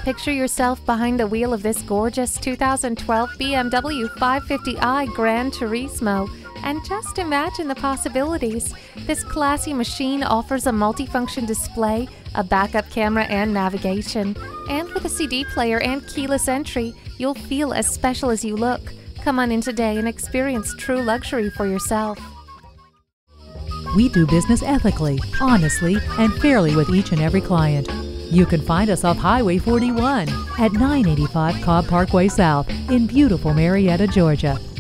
Picture yourself behind the wheel of this gorgeous 2012 BMW 550i Gran Turismo, and just imagine the possibilities. This classy machine offers a multifunction display, a backup camera and navigation. And with a CD player and keyless entry, you'll feel as special as you look. Come on in today and experience true luxury for yourself. We do business ethically, honestly, and fairly with each and every client. You can find us off Highway 41 at 985 Cobb Parkway South in beautiful Marietta, Georgia.